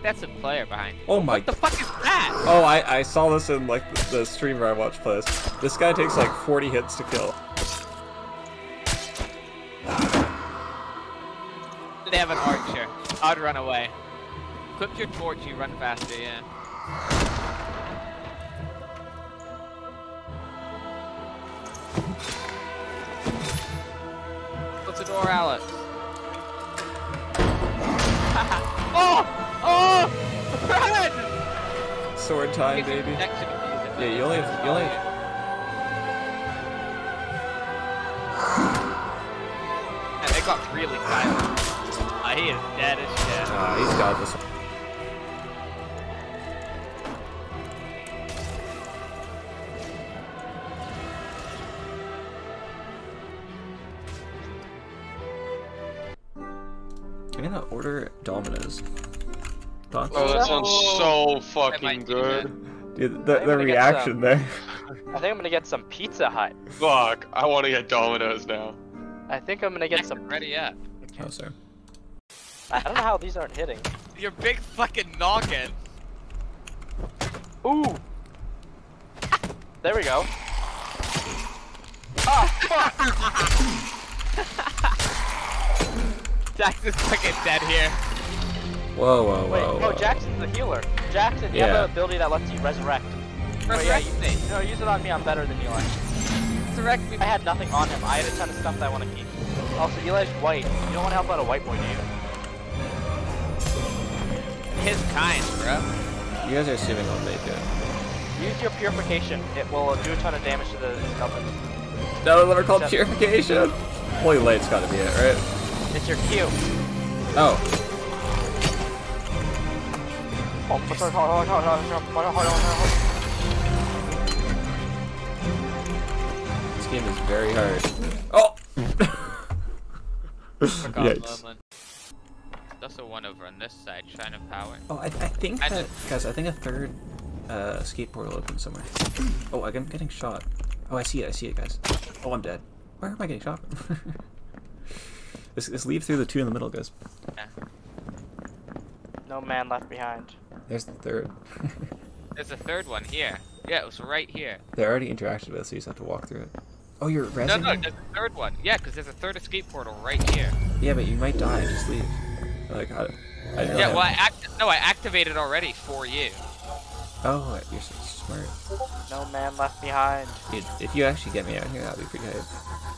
that's a player behind. Oh my. What the fuck is that? Oh, I saw this in like the streamer I watched play this. This guy takes like 40 hits to kill. They have an archer. I'd run away. Equip your torch, you run faster, yeah. What's the door, Alex? Oh! Oh! Run! Sword time, baby. Yeah, you only. And they got really silent. He is dead as shit. He's got this one. I'm gonna order Domino's. Thoughts? Oh, that sounds so fucking good. Dude, the reaction there. I think I'm gonna get some Pizza Hut. Fuck, I want to get Domino's now. I think I'm gonna get some. Ready up. Oh, sorry. I don't know how these aren't hitting. Your big fucking noggin. Ooh. There we go. Oh fuck! Jax is fucking dead here. Whoa, whoa, Wait, whoa. no, whoa. Jackson's the healer. Jackson, you have an ability that lets you resurrect. Resurrect me. No, use it on me. I'm better than Eli. Resurrect me. I had nothing on him. I had a ton of stuff that I want to keep. Also, Eli's white. You don't want to help out a white boy, do you? His kind, bro. You guys are assuming I'll make it. Use your purification. It will do a ton of damage to the skeleton. No, never called purification. Holy light's gotta be it, right? It's your Q. Oh. This game is very hard. Oh! Yikes. That's a one over on this side, Shrine of Power. Oh, I think that, guys, I think a third escape portal opened somewhere. Oh, I'm getting shot. Oh, I see it, guys. Oh, I'm dead. Where am I getting shot from? Let's leave through the two in the middle, guys. Yeah. No man left behind. There's the third. There's a third one here. Yeah, it was right here. They're already interacted with, so you just have to walk through it. Oh, you're resin? No, there's a third one. Yeah, because there's a third escape portal right here. Yeah, but you might die. Just leave. Like, I yeah, well, I activated already for you. Oh, you're so smart. No man left behind. Dude, if you actually get me out here, that'd be pretty hype.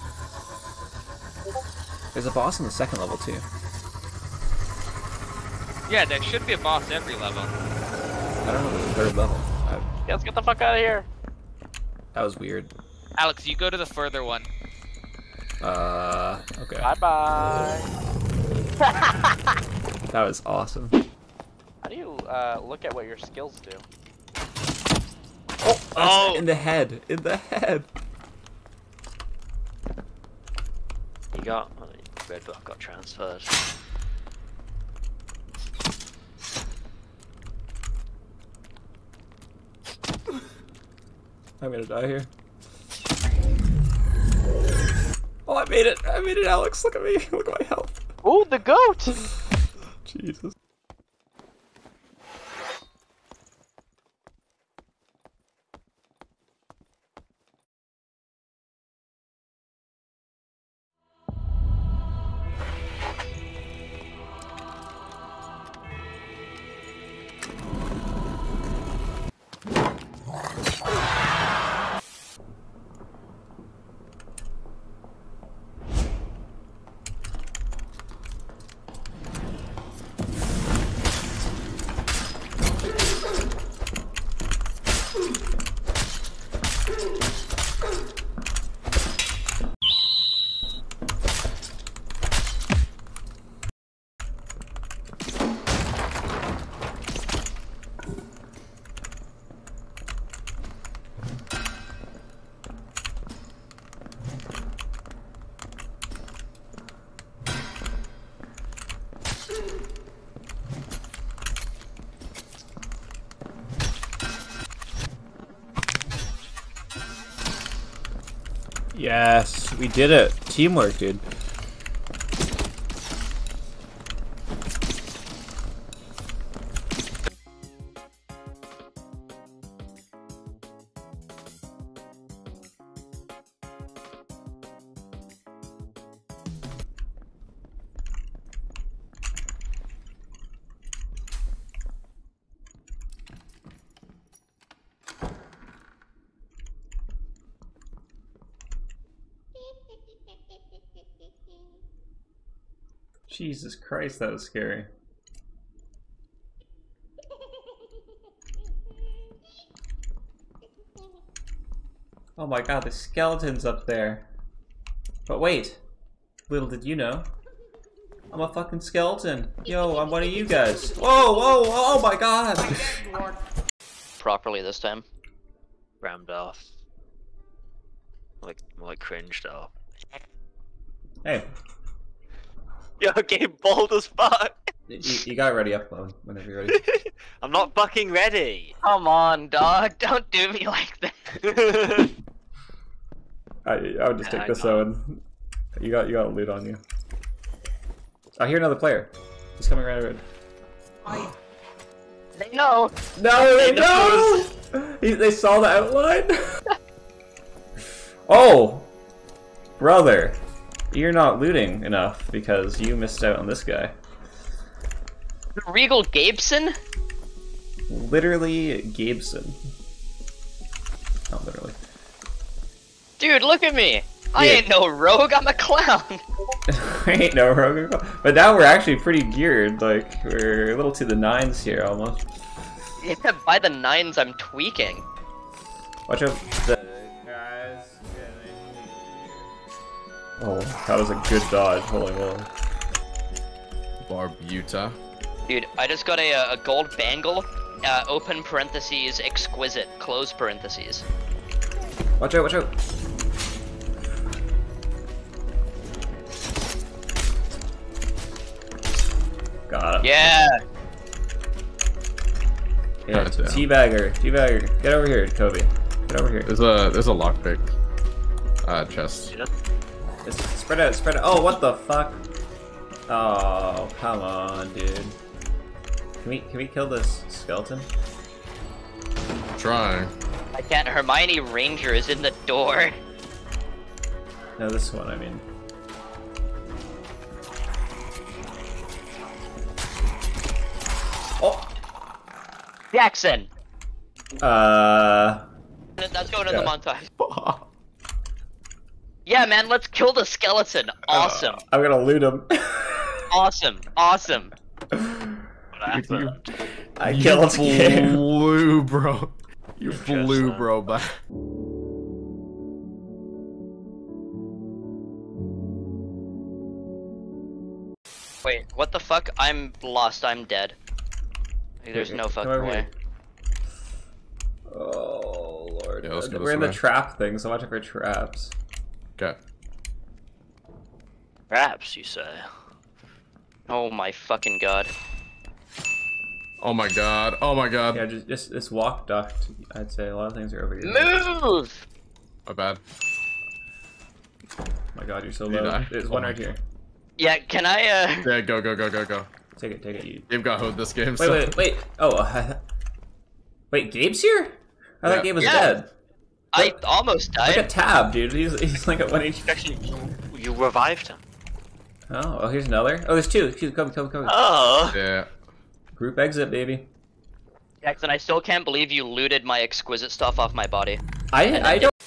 There's a boss on the second level, too. Yeah, there should be a boss every level. I don't know if there's a third level. Yeah, let's get the fuck out of here. That was weird. Alex, you go to the further one. Okay. Bye-bye. That was awesome. How do you look at what your skills do? Oh! In the head! In the head! You got... Red Buck got transferred. I'm gonna die here. Oh, I made it! I made it, Alex! Look at me! Look at my health! Ooh, the goat! Jesus. Yes, we did it. Teamwork, dude. Jesus Christ, that was scary. Oh my god, the skeleton's up there. But wait, little did you know, I'm a fucking skeleton. Yo, I'm one of you guys. Whoa, whoa, oh my god! Properly this time. Rammed off. Like cringed off. Hey, Yo, game bold as fuck! you got ready upload whenever you're ready. I'm not fucking ready! Come on, dog. Don't do me like that. I would just take Yeah, this though, and you got loot on you. I hear another player. He's coming right over. They know. No, they know! They saw the outline. Oh, brother, you're not looting enough because you missed out on this guy. Regal Gabeson? Literally, Gabeson. Not literally. Dude, look at me. I Yeah. ain't no rogue. I'm a clown. I ain't no rogue, but now we're actually pretty geared. Like we're a little to the nines here almost. Yeah, by the nines, I'm tweaking. Watch out. Oh, that was a good dodge. Holy moly. Barbuta. Dude, I just got a gold bangle. Open parentheses, exquisite, close parentheses. Watch out, watch out. Got him. Yeah. Yeah, Gotcha. teabagger. Get over here, Kobe. Get over here. There's a lockpick. Chest. Spread out, spread out. Oh, what the fuck? Oh, come on, dude. Can we kill this skeleton? Trying. I can't. Hermione Ranger is in the door. No, this one, I mean. Oh! Jackson. Let's go to the Yeah. montage. Yeah, man, let's kill the skeleton. Awesome. I'm gonna loot him. Awesome. Awesome. I killed him. Flew, bro. You flew, bro, back. Wait, what the fuck? I'm lost. I'm dead. There's no Come fucking over way. here. Oh lord. Yeah, let's go We're in this the way. trap thing, so watch out for traps. Okay. Perhaps, you say. Oh my fucking god. Oh my god. Oh my god. Yeah, just walk duct. I'd say a lot of things are over here. Move! My bad. Oh my god, you're so Did low. I? There's Oh one my right here. Yeah, can I, Yeah, go. Take it. You... You've got hoed this game. Wait. Oh, wait, Gabe's here? I thought Yeah. Gabe was Yeah. dead. I almost Like a died. tab, dude. He's like at 1 HP. Actually, you revived him. Oh, here's another. Oh, there's two. Come. Oh! Yeah. Group exit, baby. Jackson, I still can't believe you looted my exquisite stuff off my body. I don't.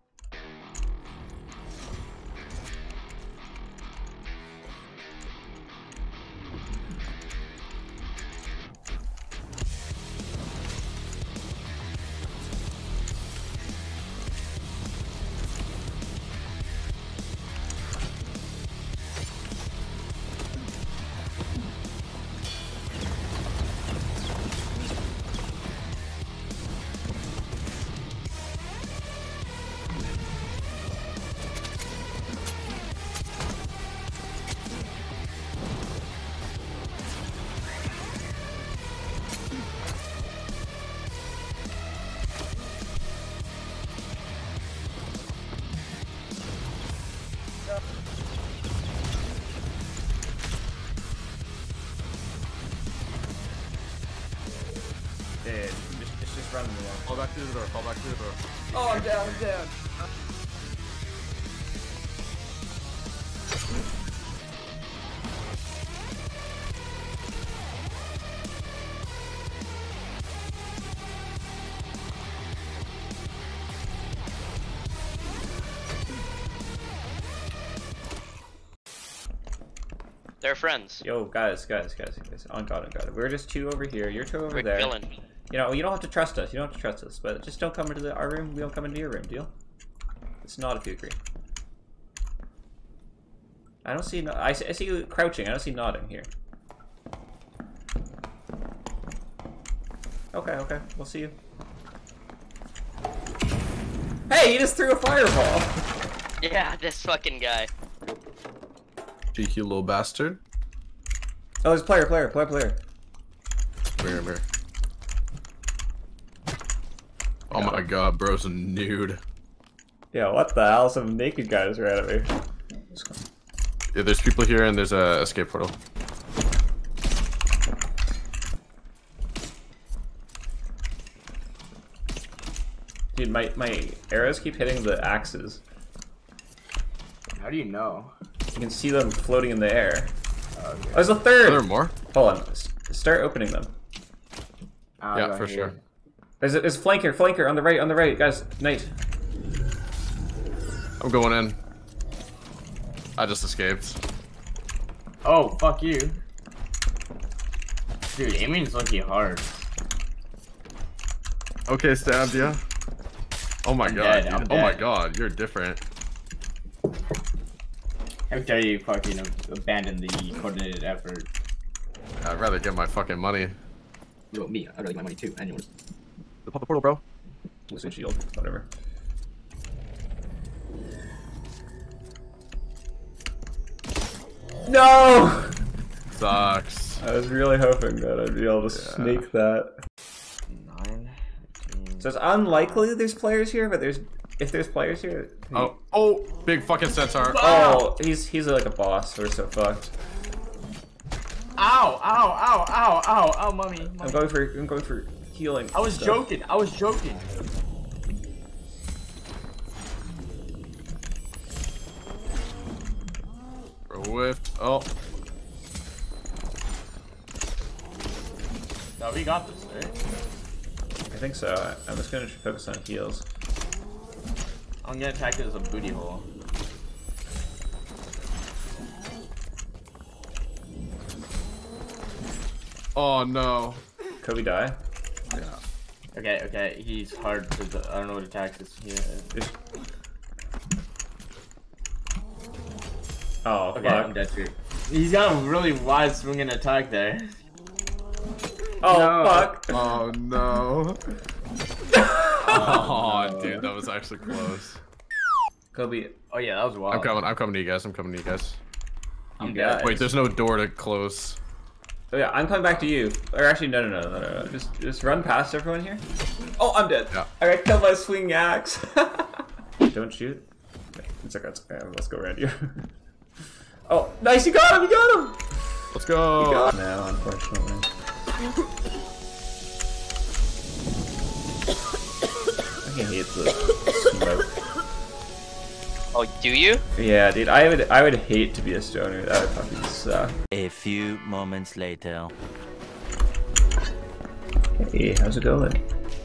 Dude, just run along. Fall back to the door. Oh, I'm down. They're friends. Yo, guys. On God. We're just two over here. You're two over We're there. chilling. You know, you don't have to trust us. You don't have to trust us. But just don't come into our room. We don't come into your room. Deal? It's not if you agree. I don't see. No, I see you crouching. I don't see nodding here. Okay. We'll see you. Hey, he just threw a fireball. Yeah, this fucking guy. Cheeky little bastard. Oh, there's player. Here. Oh my god, bro's a nude. Yeah, what the hell? Some naked guys ran at me. Yeah, there's people here and there's a escape portal. Dude, my arrows keep hitting the axes. How do you know? You can see them floating in the air. Okay. Oh, there's a third! Are there more? Hold on. Start opening them. Yeah, for sure. There's a flanker on the right, guys. Knight. I'm going in. I just escaped. Oh, fuck you. Dude, aiming's lucky hard. Okay, stabbed ya. Oh my I'm god, dead, dude. I'm Oh my dead. god, you're different. How dare you fucking abandon the coordinated effort? I'd rather get my fucking money. Yo, me, I'd like my money too, and yours. Pop the portal, bro. Listen, shield. Whatever. No! Sucks. I was really hoping that I'd be able to sneak that. 9. So it's unlikely there's players here, but if there's players here. Oh, big fucking centaur. Oh, he's like a boss. We're so fucked. Ow, mummy. I'm going for healing. I was stuff. joking. Bro, whiffed. Oh. No, we got this, right? I think so. I'm just gonna focus on heals. I'm gonna attack it as a booty hole. Oh no. Kobe die. Yeah. Okay, he's hard because I don't know what attacks is. Yeah. Just... Oh, Okay, fuck. I'm dead too. He's got a really wide swinging attack there. Oh, No. fuck. Oh no. Oh, dude, that was actually close. Kobe. Oh yeah, that was wild. I'm coming to you guys. I'm dead. dead. Wait, there's no door to close. Oh yeah, I'm coming back to you. Or actually, no. Just run past everyone here. Oh, I'm dead. Yeah. I got killed by a swinging axe. Don't shoot. It's okay. Let's go around you. Oh, nice! You got him! Let's go. No, unfortunately. I hate the smoke. Oh, do you? Yeah, dude, I would hate to be a stoner. That would fucking suck. A few moments later. Hey, how's it going?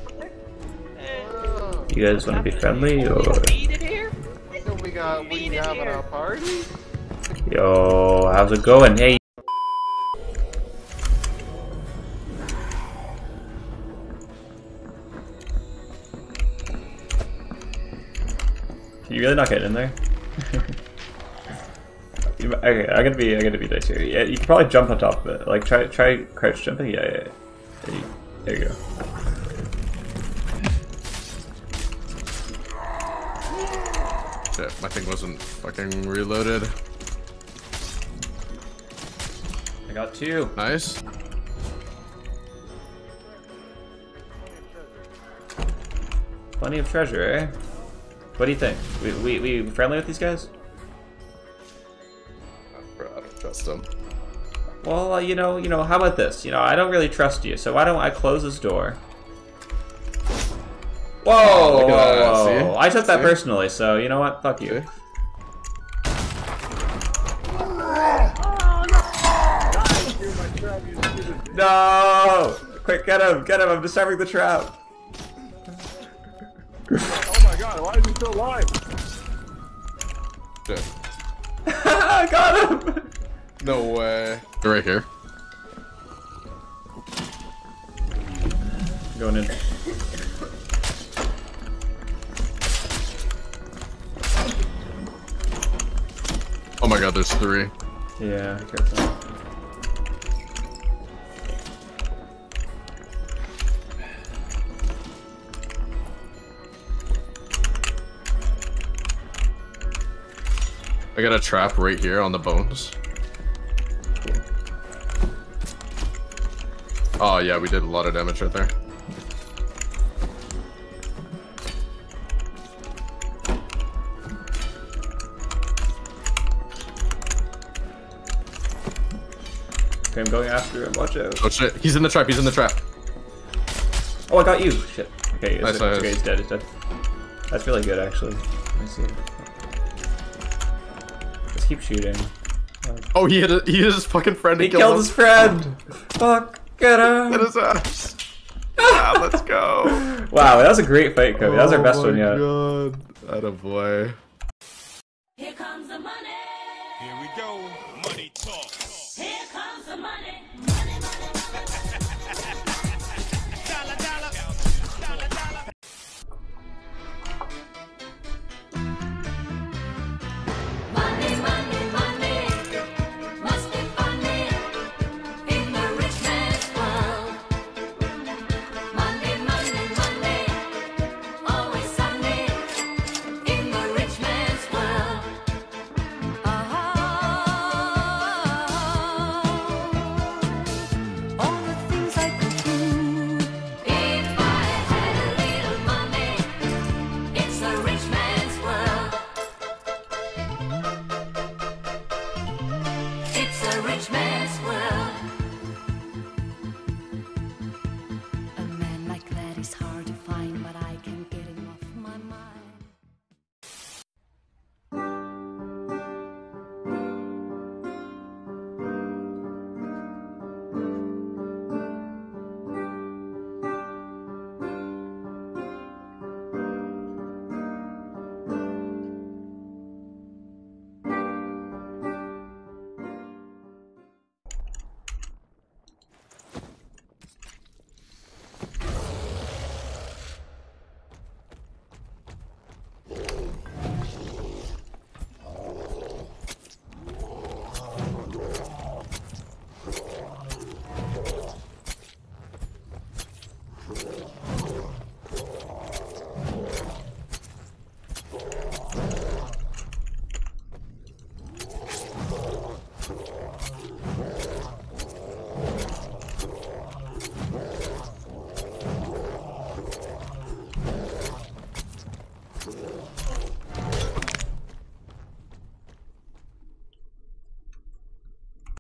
You guys want to be friendly or? We have at our party? Yo, how's it going? Hey. You really not getting in there? Okay, I gotta be nice here. Yeah, you can probably jump on top of it. Like try crouch jumping. Yeah. There you go. Shit, my thing wasn't fucking reloaded. I got 2. Nice. Plenty of treasure, eh? What do you think? We friendly with these guys? Bro, I don't trust them. Well, you know, how about this? You know, I don't really trust you, so why don't I close this door? Whoa! Look at that, Whoa. see? I took that See? personally, so you know what? Fuck you. No! Quick, get him! I'm disarming the trap. Oh my god, why is he still alive? Shit. I got him! No way. They're right here. Going in. Oh my god, there's 3. Yeah, careful. I got a trap right here on the bones. Oh yeah, we did a lot of damage right there. Okay, I'm going after him. Watch out. Oh shit, he's in the trap, he's in the trap. Oh, I got you. Shit. Okay, it's, Nice, okay, he's dead. He's dead. That's really good, actually. Let me see. Just keep shooting. Oh, he hit his fucking friend. He killed his friend. Fuck, get him. Hit his ass. Ah, let's go. Wow, that was a great fight, Kobe. That was our best one yet. Oh my god. Attaboy.